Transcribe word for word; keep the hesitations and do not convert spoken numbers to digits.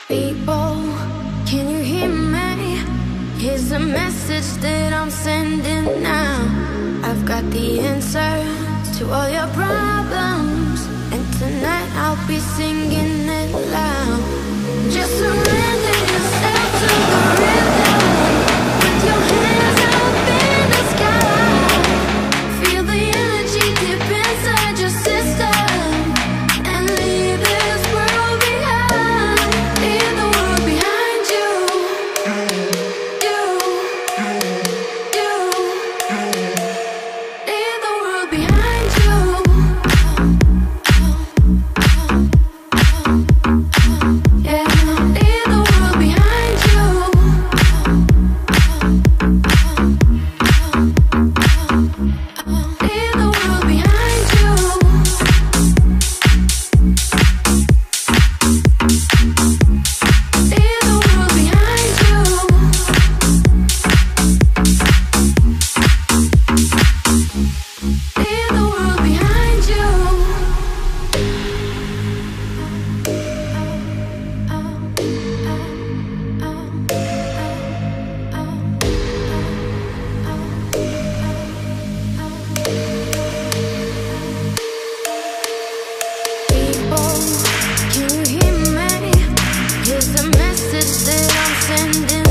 People, can you hear me? Here's a message that I'm sending now. I've got the answer to all your problems, and tonight I'll be singing it loud. Just surrender yourself to the rhythm. With your hands up in the sky, feel the energy deep inside your system, and leave this world behind. Leave the world behind you. You, you, leave the world behind you. Yeah, leave the world behind you. Leave the world behind you. Leave the world behind you. Leave the world behind you. People, can you hear me? Here's a message that I'm sending